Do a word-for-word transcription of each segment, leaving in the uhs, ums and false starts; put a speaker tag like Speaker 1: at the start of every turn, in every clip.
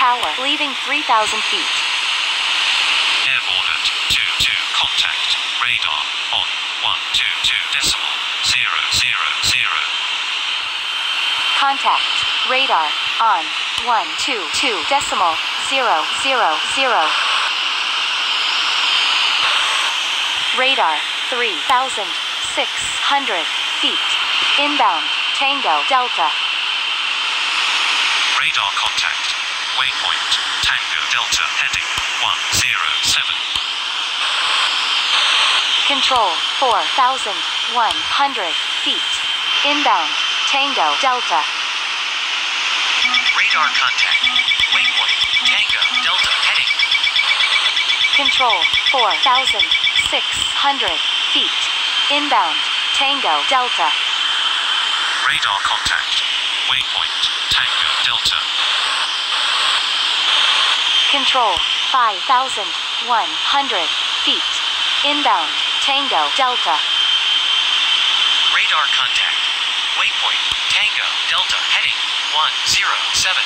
Speaker 1: tower, leaving three thousand feet.
Speaker 2: Airborne at two two, contact, radar, on, one two two decimal, zero zero zero.
Speaker 1: Contact, radar, on, one two two decimal, zero zero zero. Radar, three thousand six hundred feet. Inbound, Tango Delta.
Speaker 2: Radar contact. Waypoint, Tango Delta, heading, one zero seven.
Speaker 1: Control, four thousand one hundred feet. Inbound, Tango Delta.
Speaker 2: Radar contact. Waypoint, Tango Delta, heading.
Speaker 1: Control, four thousand six hundred feet. Inbound, Tango Delta.
Speaker 2: Radar contact. Waypoint, Tango Delta.
Speaker 1: Control, five thousand one hundred feet. Inbound, Tango Delta.
Speaker 2: Radar contact. Waypoint, Tango Delta, heading, one zero seven.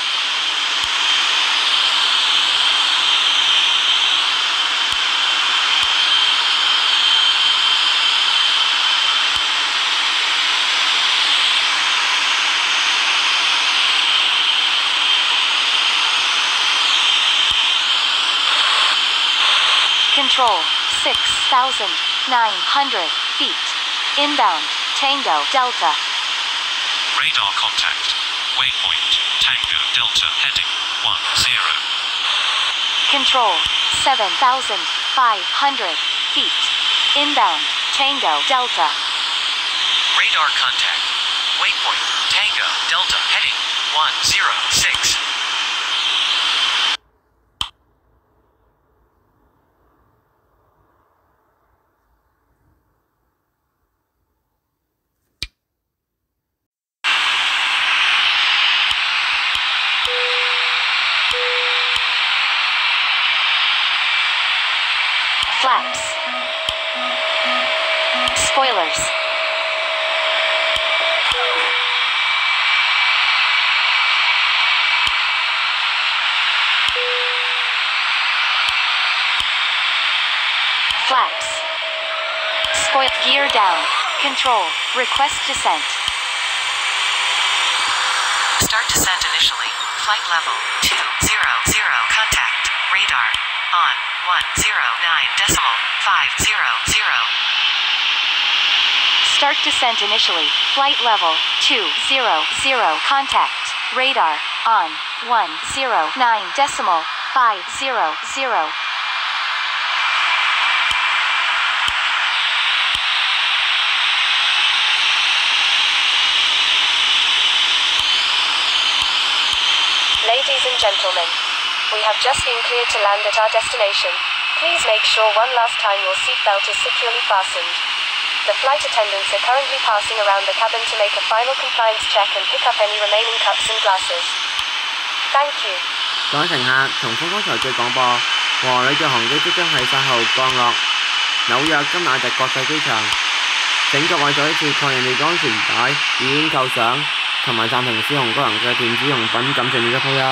Speaker 1: Control, six thousand nine hundred feet. Inbound, Tango Delta.
Speaker 2: Radar contact. Waypoint, Tango Delta, heading, one zero.
Speaker 1: Control, seven thousand five hundred feet. Inbound, Tango Delta.
Speaker 2: Radar contact. Waypoint, Tango Delta, heading, one zero six.
Speaker 1: Flaps. Spoilers. Flaps. Spoil. Gear down. Control. Request descent.
Speaker 3: Start descent initially. Flight level two zero zero. Contact. Radar. On. one zero nine decimal five zero zero.
Speaker 1: Start descent initially. Flight level two zero zero. Contact. Radar. On. one zero nine decimal five zero zero.
Speaker 4: Ladies and gentlemen, we have just been cleared to land at our destination. Please make sure one last time your seatbelt is securely fastened. The flight attendants are currently passing around the cabin to make a final compliance check and pick up any remaining cups and glasses. Thank you.
Speaker 5: 各位乘客，重複剛才嘅廣播，和你嘅航機即將喺稍後降落紐約金雅迪國際機場。請各位再一次確認你嘅安全帶已經扣上，同埋暫停使用個人嘅電子用品，感謝你嘅配合。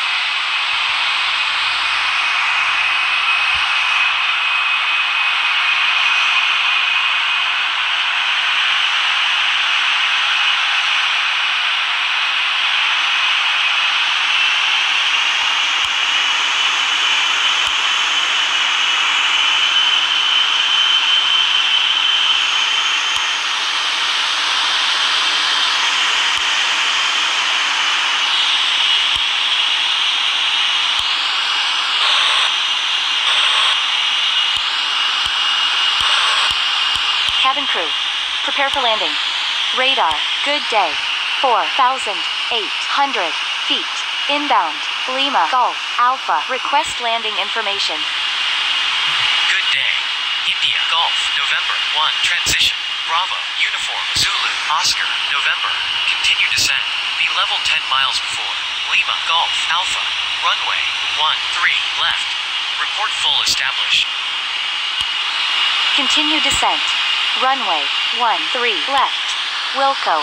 Speaker 1: Cabin crew, prepare for landing. Radar, good day. four thousand eight hundred feet. Inbound, Lima Golf Alpha. Request landing information.
Speaker 2: Good day. India Golf, November one, transition. Bravo, uniform, Zulu, Oscar, November. Continue descent. Be level ten miles before. Lima Golf Alpha. Runway, one three, left. Report full established.
Speaker 1: Continue descent. Runway, one three, left. Wilco.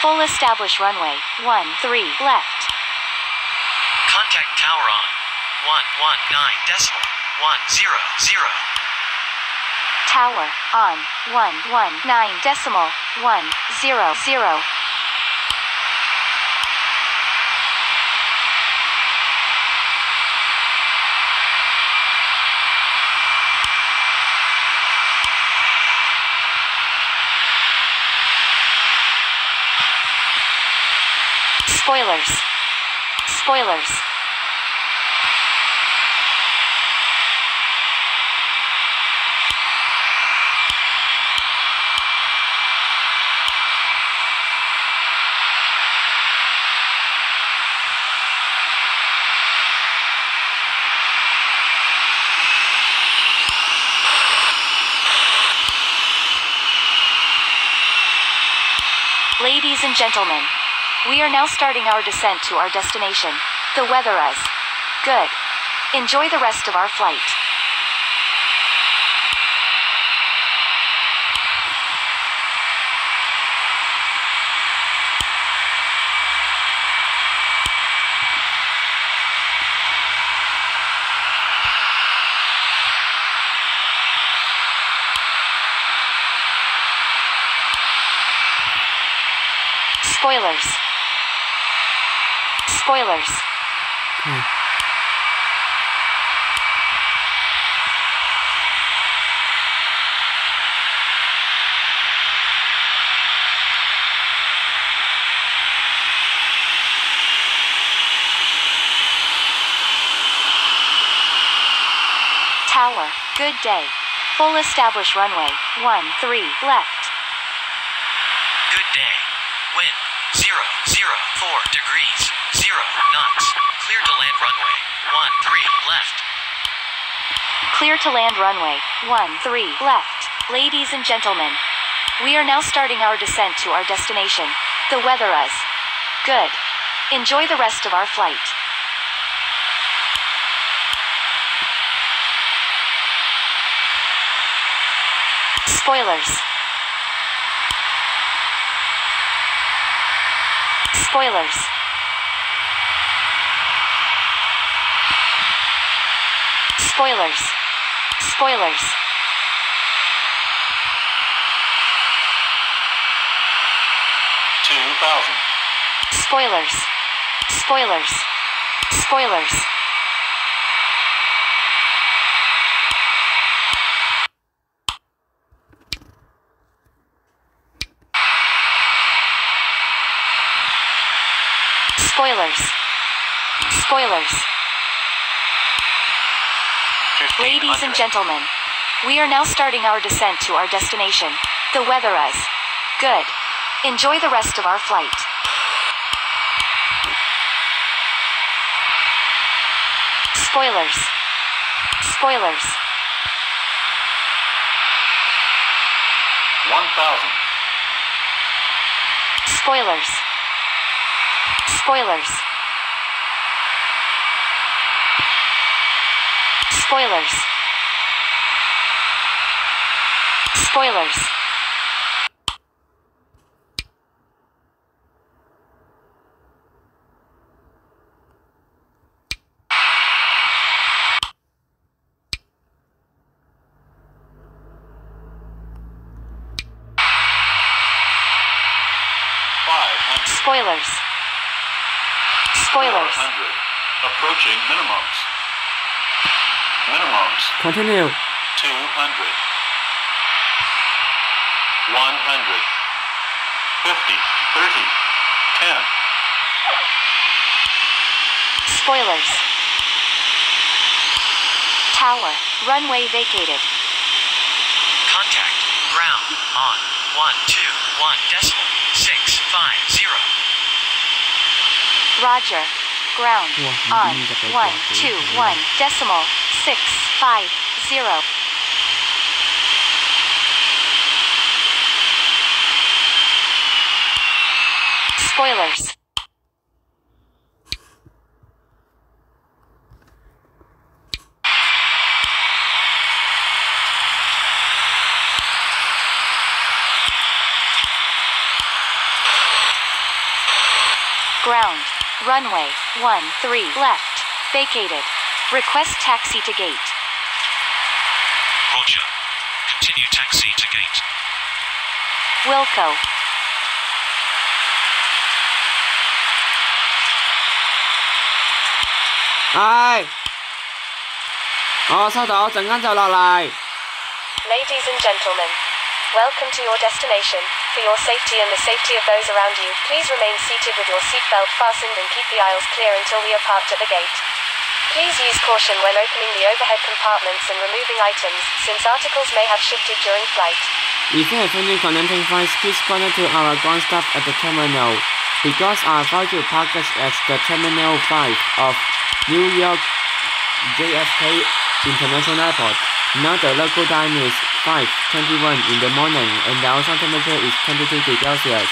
Speaker 1: Full establish runway, one three left.
Speaker 2: Contact tower on. one one nine decimal. one zero zero.
Speaker 1: Tower, on, one one nine decimal, one zero zero. Spoilers. Spoilers. Ladies and gentlemen, we are now starting our descent to our destination. The weather is good. Enjoy the rest of our flight. Spoilers. Spoilers.
Speaker 5: Hmm.
Speaker 1: Tower, good day. Full establish runway, one three left.
Speaker 2: Good day. Wind, zero zero four degrees, zero knots. Clear to land runway, one three left.
Speaker 1: Clear to land runway, one three left. Ladies and gentlemen, we are now starting our descent to our destination. The weather is good. Enjoy the rest of our flight. Spoilers. Spoilers. Spoilers. Spoilers.
Speaker 6: two thousand.
Speaker 1: Spoilers. Spoilers. Spoilers. Spoilers. Spoilers. Ladies and gentlemen, we are now starting our descent to our destination. The weather is good. Enjoy the rest of our flight. Spoilers. Spoilers.
Speaker 6: one thousand.
Speaker 1: Spoilers. Spoilers. Spoilers. Spoilers.
Speaker 6: five hundred.
Speaker 1: Spoilers. Spoilers.
Speaker 6: four hundred. Approaching minimums. Minimums.
Speaker 5: Continue.
Speaker 6: two hundred. one hundred. fifty. thirty. ten.
Speaker 1: Spoilers. Tower, runway vacated.
Speaker 2: Contact ground on one two one decimal six five zero.
Speaker 1: Roger. Ground.
Speaker 5: Wah,
Speaker 1: On.
Speaker 5: hindi ka
Speaker 1: one
Speaker 5: pwede.
Speaker 1: two one decimal six five zero. Spoilers. Ground. Runway. one three left. Vacated. Request taxi to gate.
Speaker 2: Roger. Continue taxi to gate.
Speaker 1: Wilco.
Speaker 5: Ai? 我收到，陣間就落嚟。
Speaker 4: Ladies and gentlemen, welcome to your destination. For your safety and the safety of those around you, please remain seated with your seatbelt fastened and keep the aisles clear until we are parked at the gate. Please use caution when opening the overhead compartments and removing items, since articles may have shifted during flight.
Speaker 5: If you have any connecting flights, please contact to our ground staff at the terminal. Because our flight package at the Terminal five of New York J F K International Airport. Now the local time is five twenty-one in the morning and the outside temperature is twenty-two degrees Celsius.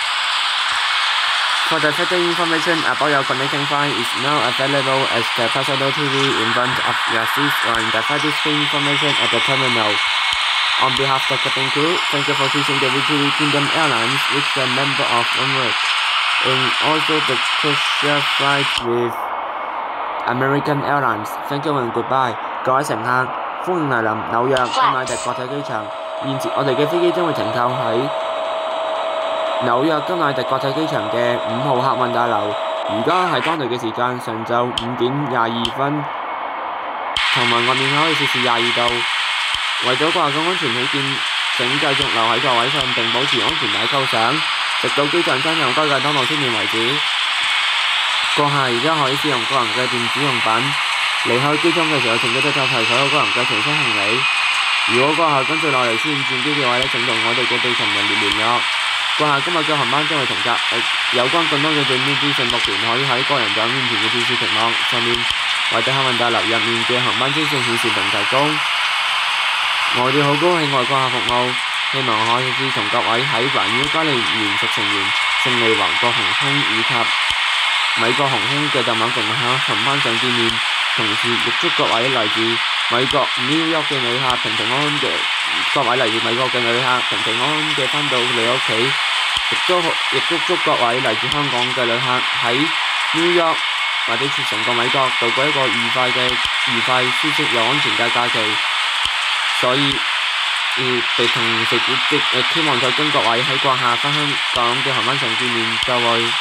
Speaker 5: For the further information about your connecting flight is now available as the passenger T V in front of your seat or in the flight display information at the terminal. On behalf of the cabin crew, thank you for choosing the United Kingdom Airlines, which is a member of Emirates, and also the crucial flight with American Airlines. Thank you and goodbye. 各位乘客，歡迎來臨紐約甘迺迪國際機場。現時我哋嘅飛機將會停靠喺紐約甘迺迪國際機場嘅五號客運大樓。而家係當地嘅時間上晝五點廿二分，同埋外面可以攝氏廿二度。為咗顧客嘅安全起見，請繼續留喺座位上並保持安全帶扣上，直到機長將由該嘅當路出現為止。閣下而家可以使用個人嘅電子用品。離開機艙嘅時候，請記得帶齊所有個人嘅隨身行李。如果閣下跟住落嚟出現轉機嘅話咧，請同我哋嘅地勤人員聯絡。閣下今日嘅航班將會停格，有關更多嘅地面資訊目前可以喺個人掌面前嘅電視屏幕上面或者客運大樓入面嘅航班資訊顯示並提供。我哋好高興為閣下服務，希望可以同各位喺環繞加利連屬成員勝利華國航空以及美國航空嘅特晚共享航班上見面。同時亦祝各位嚟自美國 New York 嘅旅客平平安安嘅，各位嚟自美國嘅旅客平平安安嘅返到你屋企，亦都亦都祝各位嚟自香港嘅旅客喺 New York 或者成個美國度過一個愉快嘅愉快、舒適又安全嘅假期。所以，誒，並同時亦誒希望再跟各位喺閣下返香港嘅航班上見面，各位。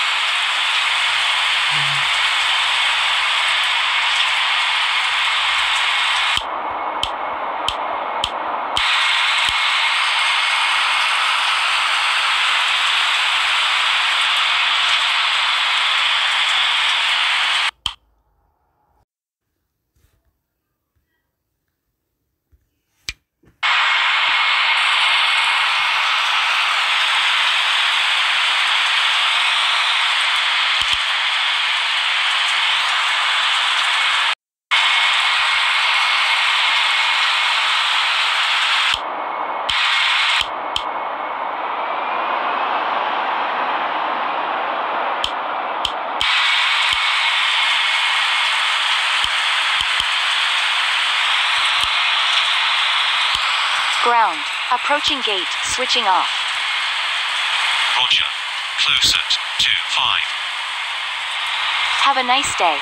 Speaker 1: Ground. Approaching gate. Switching off.
Speaker 2: Roger. Close at two five.
Speaker 1: Have a nice day.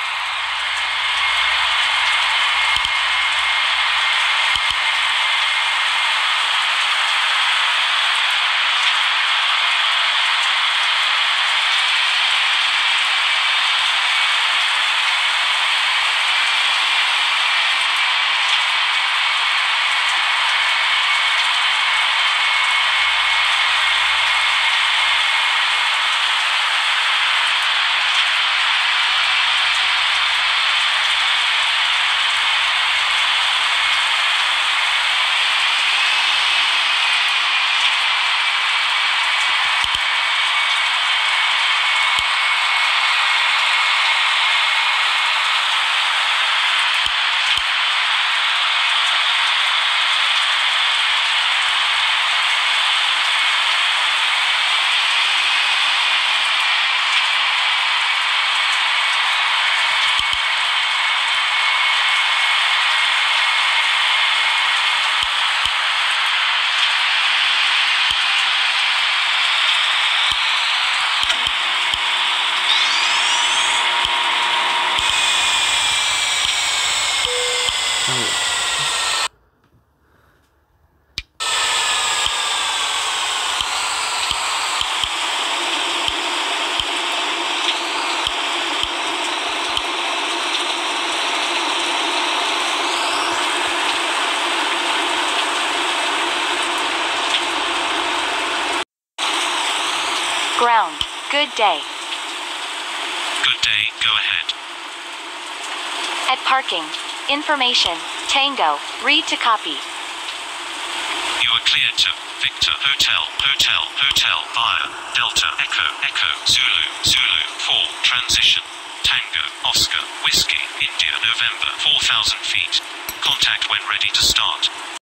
Speaker 1: Good day.
Speaker 2: Good day, go ahead.
Speaker 1: At parking. Information. Tango. Read to copy.
Speaker 2: You are cleared to Victor Hotel Hotel Hotel via Delta Echo Echo Zulu Zulu four transition Tango Oscar Whiskey India November four thousand feet. Contact when ready to start.